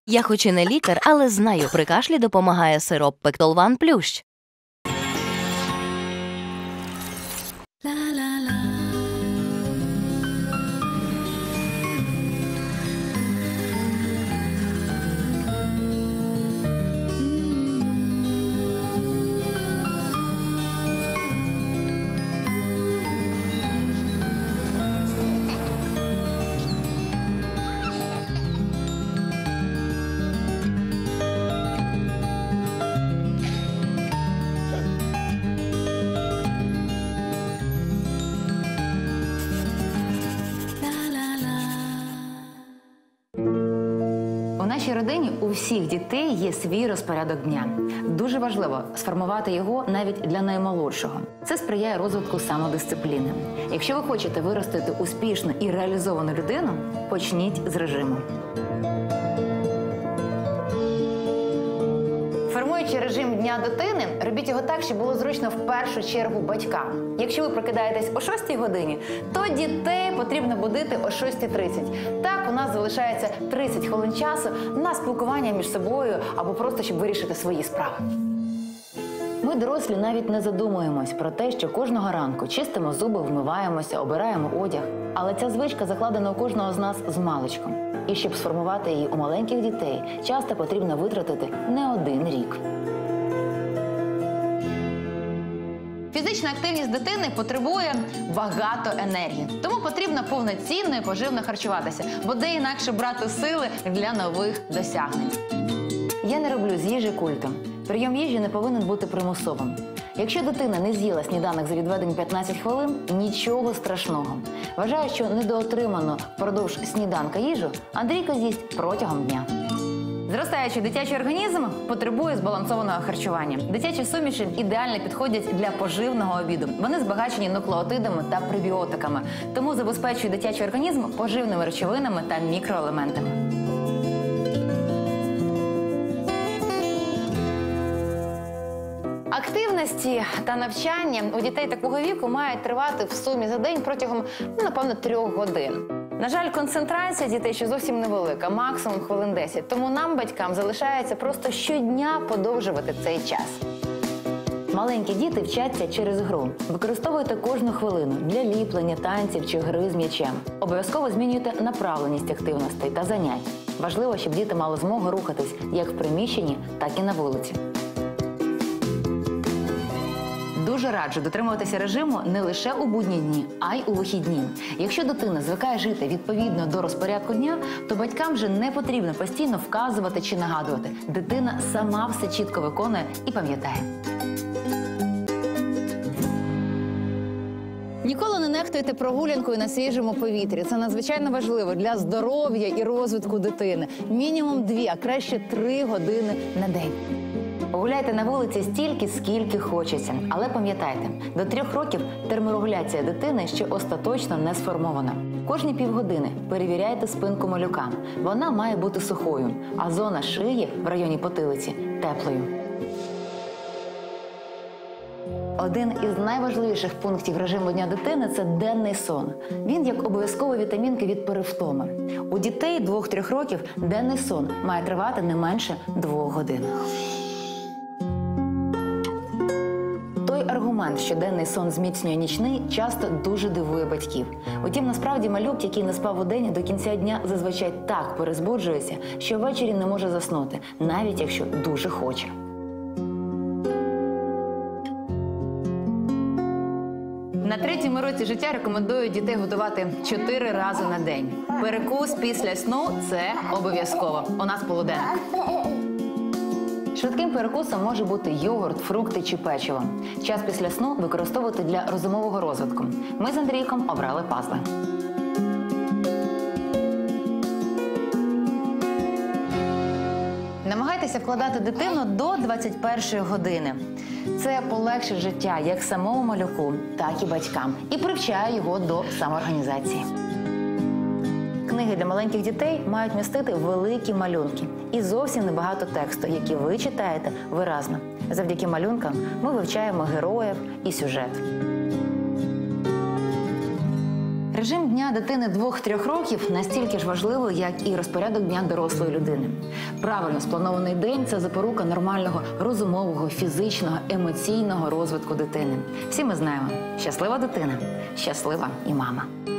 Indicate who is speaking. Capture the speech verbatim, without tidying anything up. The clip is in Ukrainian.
Speaker 1: Я хоч і не лікар, але знаю, при кашлі допомагає сироп Пектолван Плющ.
Speaker 2: У нашій родині у всіх дітей є свій розпорядок дня. Дуже важливо сформувати його навіть для наймолодшого. Це сприяє розвитку самодисципліни. Якщо ви хочете виростити успішну і реалізовану людину, почніть з режиму. Формуючи режим дня дитини, робіть його так, щоб було зручно в першу чергу батькам. Якщо ви прокидаєтесь о шостій годині, то дітей потрібно будити о шостій тридцять. Так у нас залишається тридцять хвилин часу на спілкування між собою або просто, щоб вирішити свої справи. Ми, дорослі, навіть не задумуємось про те, що кожного ранку чистимо зуби, вмиваємося, обираємо одяг. Але ця звичка закладена у кожного з нас з маличком. І щоб сформувати її у маленьких дітей, часто потрібно витратити не один рік. Фізична активність дитини потребує багато енергії. Тому потрібно повноцінно і поживно харчуватися, бо де інакше брати сили для нових досягнень. Я не роблю з їжі культу. Прийом їжі не повинен бути примусовим. Якщо дитина не з'їла сніданок за відведені п'ятнадцять хвилин, нічого страшного. Вважаю, що недоотриману впродовж сніданка їжу Андрійко з'їсть протягом дня. Зростаючий дитячий організм потребує збалансованого харчування. Дитячі суміші ідеально підходять для поживного обіду. Вони збагачені нуклеотидами та пребіотиками, тому забезпечують дитячий організм поживними речовинами та мікроелементами. Активності та навчання у дітей такого віку мають тривати в сумі за день протягом, ну, напевно, трьох годин. На жаль, концентрація дітей ще зовсім невелика, максимум хвилин десять. Тому нам, батькам, залишається просто щодня подовжувати цей час. Маленькі діти вчаться через гру. Використовуйте кожну хвилину для ліплення, танців чи гри з м'ячем. Обов'язково змінюйте направленість активностей та занять. Важливо, щоб діти мали змогу рухатись як в приміщенні, так і на вулиці. Дуже раджу дотримуватися режиму не лише у будні дні, а й у вихідні. Якщо дитина звикає жити відповідно до розпорядку дня, то батькам вже не потрібно постійно вказувати чи нагадувати. Дитина сама все чітко виконує і пам'ятає. Ніколи не нехтуйте прогулянкою на свіжому повітрі. Це надзвичайно важливо для здоров'я і розвитку дитини. Мінімум дві, а краще три години на день. Погуляйте на вулиці стільки, скільки хочеться. Але пам'ятайте, до трьох років терморегуляція дитини ще остаточно не сформована. Кожні півгодини перевіряйте спинку малюка. Вона має бути сухою, а зона шиї в районі потилиці – теплою. Один із найважливіших пунктів режиму дня дитини – це денний сон. Він як обов'язкова вітамінка від перевтоми. У дітей двох-трьох років денний сон має тривати не менше двох годин. Той аргумент, що денний сон зміцнює нічний, часто дуже дивує батьків. Утім, насправді малюк, який не спав удень, до кінця дня зазвичай так перезбуджується, що ввечері не може заснути, навіть якщо дуже хоче. На третьому році життя рекомендую дітей готувати чотири рази на день. Перекус після сну – це обов'язково. У нас полуденок. Швидким перекусом може бути йогурт, фрукти чи печиво. Час після сну використовувати для розумового розвитку. Ми з Андрійком обрали пазли. Намагайтеся вкладати дитину до двадцять першої години. Це полегшить життя як самому малюку, так і батькам. І привчає його до самоорганізації. Книги для маленьких дітей мають містити великі малюнки і зовсім небагато тексту, які ви читаєте виразно. Завдяки малюнкам ми вивчаємо героїв і сюжет. Режим дня дитини двох-трьох років настільки ж важливий, як і розпорядок дня дорослої людини. Правильно спланований день – це запорука нормального розумового, фізичного, емоційного розвитку дитини. Всі ми знаємо – щаслива дитина, щаслива і мама.